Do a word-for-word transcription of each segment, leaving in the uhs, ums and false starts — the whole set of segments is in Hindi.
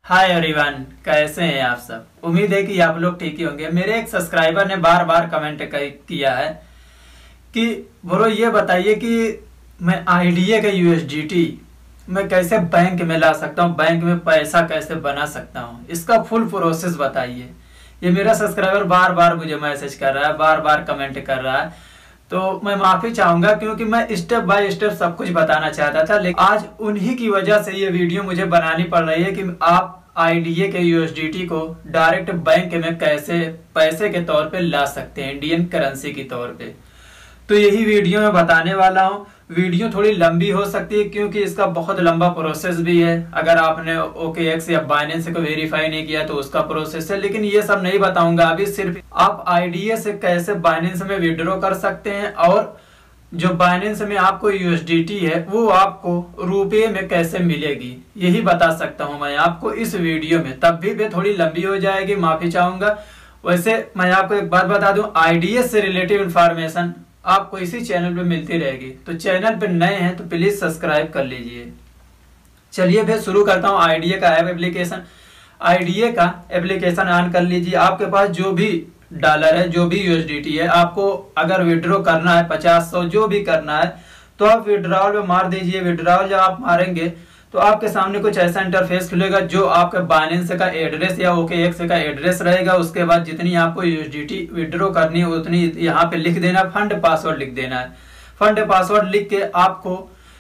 हाय एवरीवन, कैसे हैं आप सब। उम्मीद है कि आप लोग ठीक ही होंगे। मेरे एक सब्सक्राइबर ने बार बार कमेंट किया है कि ब्रो ये बताइए कि मैं आईडीए का यूएसडीटी मैं कैसे बैंक में ला सकता हूँ, बैंक में पैसा कैसे बना सकता हूँ, इसका फुल प्रोसेस बताइए। ये मेरा सब्सक्राइबर बार बार मुझे मैसेज कर रहा है, बार बार कमेंट कर रहा है। तो मैं माफी चाहूंगा क्योंकि मैं स्टेप बाय स्टेप सब कुछ बताना चाहता था, लेकिन आज उन्हीं की वजह से ये वीडियो मुझे बनानी पड़ रही है कि आप आईडीए के यूएसडीटी को डायरेक्ट बैंक में कैसे पैसे के तौर पे ला सकते हैं, इंडियन करेंसी के तौर पे। तो यही वीडियो में बताने वाला हूँ। वीडियो थोड़ी लंबी हो सकती है क्योंकि इसका बहुत लंबा प्रोसेस भी है। अगर आपने ओकेएक्स या बाइनेंस को वेरीफाई नहीं किया तो उसका प्रोसेस है, लेकिन ये सब नहीं बताऊंगा अभी। सिर्फ आप आईडीए से कैसे बाइनेंस में विड्रॉ कर सकते हैं और जो बाइनेंस में आपको यूएसडीटी है वो आपको रुपये में कैसे मिलेगी, यही बता सकता हूं मैं आपको इस वीडियो में। तब भी वे थोड़ी लंबी हो जाएगी, माफी चाहूंगा। वैसे मैं आपको एक बात बता दूं, आईडीए से रिलेटिव इंफॉर्मेशन आपको इसी चैनल पे मिलती रहेगी। तो चैनल पे नए हैं तो प्लीज सब्सक्राइब कर लीजिए। चलिए फिर शुरू करता हूँ आईडीए का ऐप एप्लीकेशन। आईडीए का एप्लीकेशन ऑन कर लीजिए। आपके पास जो भी डॉलर है, जो भी यूएसडीटी है, आपको अगर विड्रॉ करना है पचास सौ जो भी करना है तो आप विड्रॉल में मार दीजिए। विड्रॉल जब आप मारेंगे तो आपके सामने कुछ ऐसा इंटरफेस खुलेगा जो आपके बाइनेंस का एड्रेस या ओकेएक्स का एड्रेस रहेगा। उसके बाद जितनी आपको यूएसडीटी विड्रॉ करनी है उतनी यहाँ पे लिख देना, फंड पासवर्ड लिख देना है। फंड पासवर्ड लिख के आपको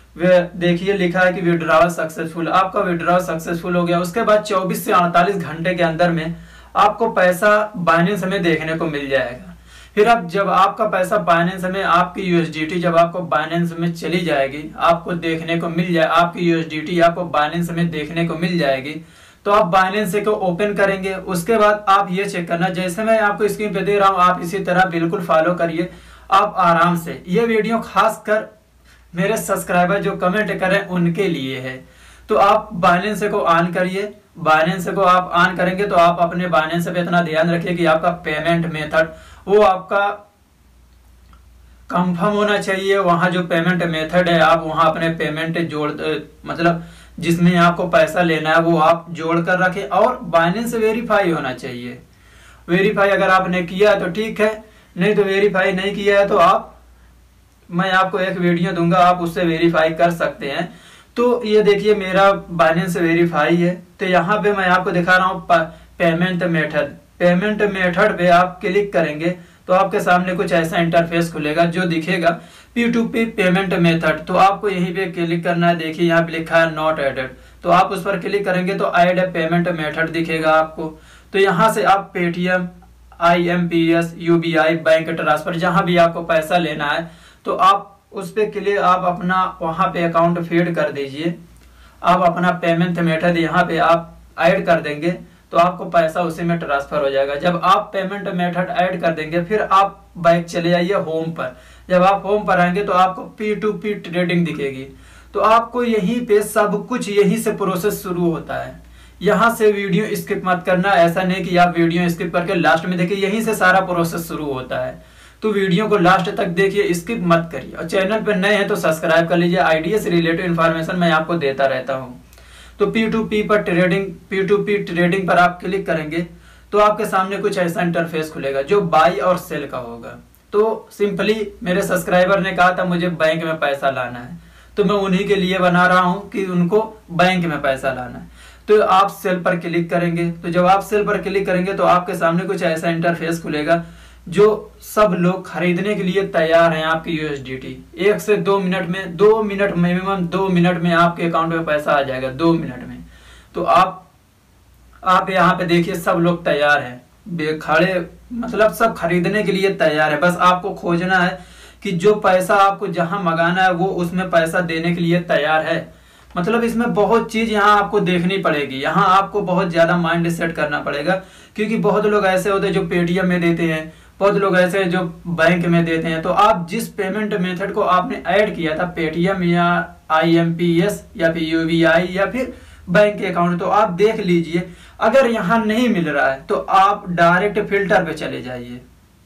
देखिए लिखा है कि विड्रॉल सक्सेसफुल। आपका विड्रॉल सक्सेसफुल हो गया। उसके बाद चौबीस से अड़तालीस घंटे के अंदर में आपको पैसा बाइनेंस में देखने को मिल जाएगा। फिर अब जब आपका पैसा बाइनेंस में, आपकी यूएसडीटी जब आपको बाइनेंस में चली जाएगी, आपको देखने को मिल जाए, आपकी यूएसडीटी आपको बाइनेंस में देखने को मिल जाएगी, तो आप बाइनेंस को ओपन करेंगे। उसके बाद आप ये चेक करना, जैसे मैं आपको स्क्रीन पे दे रहा हूँ आप इसी तरह बिल्कुल फॉलो करिए आप आराम से। ये वीडियो खासकर मेरे सब्सक्राइबर जो कमेंट करें उनके लिए है। तो आप बाइनेंस को ऑन करिए। बाइनेंस को आप ऑन करेंगे तो आप अपने बाइनेंस पे इतना ध्यान रखिए कि आपका पेमेंट मेथड वो आपका कंफर्म होना चाहिए। वहां जो पेमेंट मेथड है आप वहां अपने पेमेंट जोड़, मतलब जिसमें आपको पैसा लेना है वो आप जोड़ कर रखें। और बाइनेंस वेरीफाई होना चाहिए। वेरीफाई अगर आपने किया है तो ठीक है, नहीं तो वेरीफाई नहीं किया है तो आप, मैं आपको एक वीडियो दूंगा, आप उससे वेरीफाई कर सकते हैं। तो ये देखिए मेरा बाइनेंस वेरीफाई है। तो यहाँ पे मैं आपको दिखा रहा हूँ पेमेंट मेथड। पेमेंट मेथड पे आप क्लिक करेंगे तो आपके सामने कुछ ऐसा इंटरफेस खुलेगा जो दिखेगा P to P payment method. तो आपको यहीं पे क्लिक करना है। देखिए यहाँ पे लिखा है नॉट एडेड, तो आप उस पर क्लिक करेंगे तो ऐड पेमेंट मेथड दिखेगा आपको। तो यहाँ से आप Paytm, IMPS, UBI, bank transfer, जहां भी आपको पैसा लेना है तो आप उस पे के लिए आप अपना वहां पे अकाउंट फीड कर दीजिए। आप अपना पेमेंट मेथड यहाँ पे आप ऐड कर देंगे तो आपको पैसा उसी में ट्रांसफर हो जाएगा। जब आप पेमेंट मेथड ऐड कर देंगे फिर आप बैक चले जाइए होम पर। जब आप होम पर आएंगे तो आपको पी टू पी ट्रेडिंग दिखेगी। तो आपको यहीं पे सब कुछ यहीं से प्रोसेस शुरू होता है। यहाँ से वीडियो स्किप मत करना। ऐसा नहीं कि आप वीडियो स्किप करके लास्ट में देखिए, यहीं से सारा प्रोसेस शुरू होता है। तो वीडियो को लास्ट तक देखिए, स्किप मत करिए। और चैनल पर नए हैं तो सब्सक्राइब कर लीजिए। आईडीए से रिलेटेड इन्फॉर्मेशन मैं आपको देता रहता हूं। तो पी टू पी पर trading, P to P trading पर आप क्लिक करेंगे तो आपके सामने कुछ ऐसा इंटरफेस खुलेगा जो बाई और सेल का होगा। तो सिंपली मेरे सब्सक्राइबर ने कहा था मुझे बैंक में पैसा लाना है, तो मैं उन्हीं के लिए बना रहा हूं कि उनको बैंक में पैसा लाना है। तो आप सेल पर क्लिक करेंगे। तो जब आप सेल पर क्लिक करेंगे तो आपके सामने कुछ ऐसा इंटरफेस खुलेगा जो सब लोग खरीदने के लिए तैयार हैं आपकी यूएसडीटी। एक से दो मिनट में, दो मिनट मिनिमम दो मिनट में आपके अकाउंट में पैसा आ जाएगा, दो मिनट में। तो आप आप यहाँ पे देखिए सब लोग तैयार हैं, खड़े, मतलब सब खरीदने के लिए तैयार है। बस आपको खोजना है कि जो पैसा आपको जहां मंगाना है वो उसमें पैसा देने के लिए तैयार है। मतलब इसमें बहुत चीज यहाँ आपको देखनी पड़ेगी। यहाँ आपको बहुत ज्यादा माइंड सेट करना पड़ेगा क्योंकि बहुत लोग ऐसे होते हैं जो पेटीएम में देते हैं, बहुत लोग ऐसे जो बैंक में देते हैं। तो आप जिस पेमेंट मेथड को आपने ऐड किया था, पेटीएम या आईएमपीएस या फिर यूबीआई या फिर बैंक अकाउंट, तो आप देख लीजिए। अगर यहाँ नहीं मिल रहा है तो आप डायरेक्ट फिल्टर पे चले जाइए।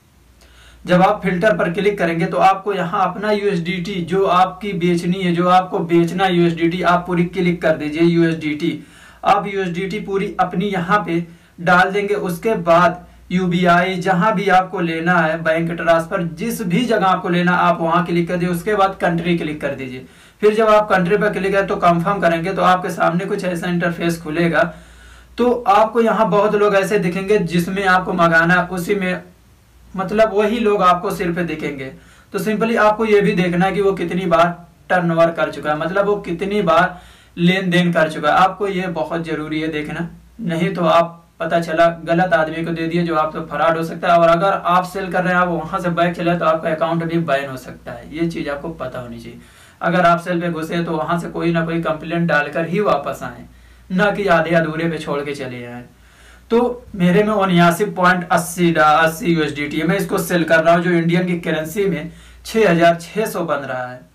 जब आप फिल्टर पर क्लिक करेंगे तो आपको यहाँ अपना यूएसडीटी जो आपकी बेचनी है, जो आपको बेचना यूएसडीटी, आप पूरी क्लिक कर दीजिए यूएसडीटी। आप यूएसडीटी पूरी अपनी यहाँ पे डाल देंगे। उसके बाद यूबीआई जहां भी आपको लेना है, बैंक ट्रांसफर जिस भी जगह आपको लेना, आप वहां क्लिक कर दीजिए। उसके बाद कंट्री क्लिक कर दीजिए। फिर जब आप कंट्री पर क्लिक करें तो कंफर्म करेंगे तो आपके सामने कुछ ऐसा इंटरफेस खुलेगा। तो आपको यहाँ बहुत लोग ऐसे दिखेंगे जिसमें आपको मंगाना है, उसी में मतलब वही लोग आपको सिर पे दिखेंगे। तो सिंपली आपको ये भी देखना है कि वो कितनी बार टर्नओवर कर चुका है, मतलब वो कितनी बार लेन देन कर चुका है। आपको ये बहुत जरूरी है देखना, नहीं तो आप पता चला गलत आदमी को दे दिए जो आप तो फराड हो सकता है। और अगर आप सेल कर रहे हैं, आप वहां से बैक चले तो आपका अकाउंट भी बैन हो सकता है। ये चीज आपको पता होनी चाहिए। अगर आप सेल पे घुसे तो वहां से कोई ना कोई कंप्लेंट डालकर ही वापस आए, ना कि आधे अधूरे पे छोड़ के चले आए। तो मेरे में उन्यासी पॉइंट अस्सी अस्सी यूएसडीटी है, मैं इसको सेल कर रहा हूँ जो इंडियन की करेंसी में छह हजार छह सौ बन रहा है।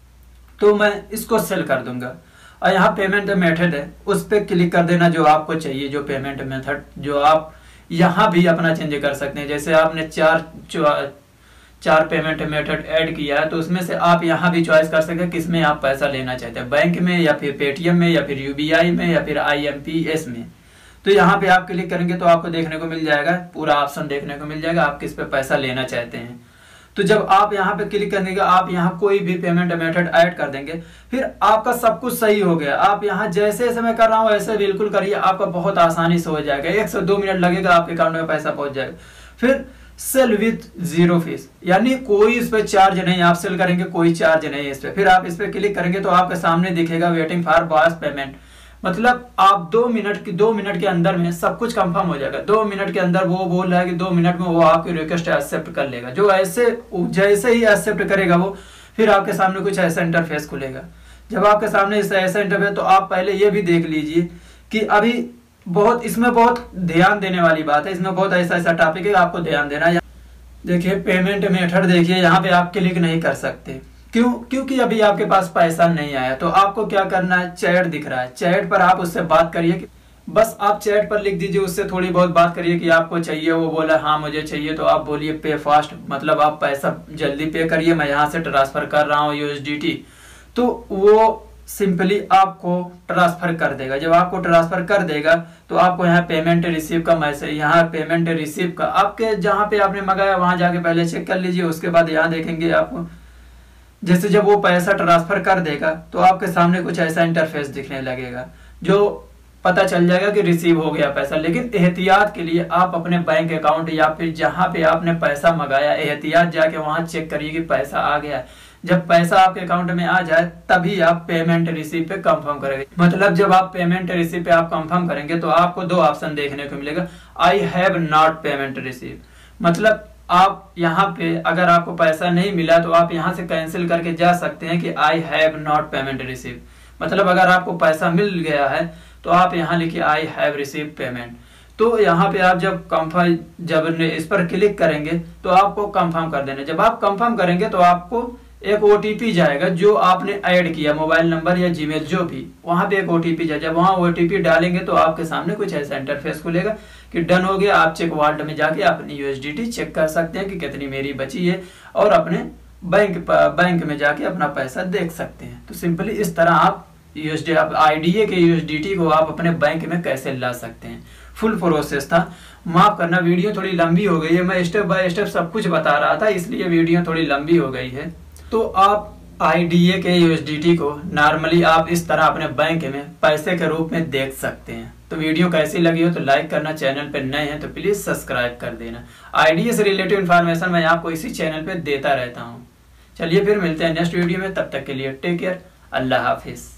तो मैं इसको सेल कर दूंगा। और यहाँ पेमेंट मेथड है, उस पर क्लिक कर देना जो आपको चाहिए, जो पेमेंट मेथड जो आप यहाँ भी अपना चेंज कर सकते हैं। जैसे आपने चार चार पेमेंट मेथड ऐड किया है तो उसमें से आप यहाँ भी चॉइस कर सकते हैं किसमें आप पैसा लेना चाहते हैं, बैंक में या फिर पेटीएम में या फिर यूबीआई में या फिर आईएमपीएस में। तो यहाँ पे आप क्लिक करेंगे तो आपको देखने को मिल जाएगा, पूरा ऑप्शन देखने को मिल जाएगा आप किस पे पैसा लेना चाहते हैं। तो जब आप यहाँ पे क्लिक करने का आप यहाँ कोई भी पेमेंट मेथड ऐड कर देंगे, फिर आपका सब कुछ सही हो गया। आप यहाँ जैसे जैसे मैं कर रहा हूँ ऐसे बिल्कुल करिए, आपका बहुत आसानी से हो जाएगा। एक से दो मिनट लगेगा, आपके अकाउंट में पैसा पहुंच जाएगा। फिर सेल विथ जीरो फीस, यानी कोई इस पे चार्ज नहीं, आप सेल करेंगे कोई चार्ज नहीं है इस पे। फिर आप इस पे क्लिक करेंगे तो आपके सामने दिखेगा वेटिंग फॉर बॉस पेमेंट, मतलब आप दो मिनट की दो मिनट के अंदर में सब कुछ कंफर्म हो जाएगा। दो मिनट के अंदर वो बोल रहा है कि दो मिनट में वो आपकी रिक्वेस्ट एक्सेप्ट कर लेगा। जो ऐसे जैसे ही एक्सेप्ट करेगा वो, फिर आपके सामने कुछ ऐसा इंटरफेस खुलेगा। जब आपके सामने ऐसा इंटरफेस, तो आप पहले ये भी देख लीजिए कि अभी बहुत इसमें बहुत ध्यान देने वाली बात है, इसमें बहुत ऐसा ऐसा टॉपिक है आपको ध्यान देना है। देखिए पेमेंट मेथड, देखिए यहाँ पे आप क्लिक नहीं कर सकते, क्यों? क्योंकि अभी आपके पास पैसा नहीं आया। तो आपको क्या करना है, चैट दिख रहा है, चैट पर आप उससे बात करिए। बस आप चैट पर लिख दीजिए, उससे थोड़ी बहुत बात करिए कि आपको चाहिए। वो बोला हाँ मुझे चाहिए, तो आप बोलिए पे फास्ट, मतलब आप पैसा जल्दी पे करिए, मैं यहाँ से ट्रांसफर कर रहा हूँ यूएसडीटी। तो वो सिंपली आपको ट्रांसफर कर देगा। जब आपको ट्रांसफर कर देगा तो आपको यहाँ पेमेंट रिसीव का मैसेज, यहाँ पेमेंट रिसीव का आपके जहाँ पे आपने मंगाया वहां जाके पहले चेक कर लीजिए। उसके बाद यहाँ देखेंगे आपको, जैसे जब वो पैसा ट्रांसफर कर देगा तो आपके सामने कुछ ऐसा इंटरफेस दिखने लगेगा, जो पता चल जाएगा कि रिसीव हो गया पैसा। लेकिन एहतियात के लिए आप अपने बैंक अकाउंट या फिर जहाँ पे आपने पैसा मंगाया, एहतियात जाके वहां चेक करिए कि पैसा आ गया। जब पैसा आपके अकाउंट में आ जाए तभी आप पेमेंट रिसीव पे कंफर्म करेंगे। मतलब जब आप पेमेंट रिसीव पे आप कंफर्म करेंगे तो आपको दो ऑप्शन देखने को मिलेगा, I have not payment receive, मतलब आप यहाँ पे अगर आपको पैसा नहीं मिला तो आप यहाँ से कैंसिल करके जा सकते हैं कि I have not payment receive. मतलब अगर आपको पैसा मिल गया है तो आप यहाँ लिखिए आई हैव रिसीव पेमेंट। तो यहाँ पे आप जब कंफर्म जब इस पर क्लिक करेंगे तो आपको कंफर्म कर देना। जब आप कंफर्म करेंगे तो आपको एक ओटीपी जाएगा जो आपने ऐड किया, मोबाइल नंबर या जीमेल जो भी, वहां पे एक ओटीपी जाए। जब वहां ओटीपी डालेंगे तो आपके सामने कुछ ऐसा इंटरफेस खुलेगा कि डन हो गया। आप चेक वॉलेट में जाके अपनी यूएसडीटी चेक कर सकते हैं कि कितनी मेरी बची है, और अपने बैंक बैंक में जाके अपना पैसा देख सकते हैं। तो सिंपली इस तरह आप यूएसडी आईडीए के यूएसडीटी को आप अपने बैंक में कैसे ला सकते हैं, फुल प्रोसेस था। माफ करना वीडियो थोड़ी लंबी हो गई है, मैं स्टेप बाय स्टेप सब कुछ बता रहा था इसलिए वीडियो थोड़ी लंबी हो गई है। तो आप आईडीए के यूएसडीटी को नॉर्मली आप इस तरह अपने बैंक में पैसे के रूप में देख सकते हैं। तो वीडियो कैसी लगी हो तो लाइक करना, चैनल पे नए हैं तो प्लीज सब्सक्राइब कर देना। आईडीए से रिलेटेड इन्फॉर्मेशन मैं आपको इसी चैनल पे देता रहता हूँ। चलिए फिर मिलते हैं नेक्स्ट वीडियो में, तब तक के लिए टेक केयर, अल्लाह हाफिज।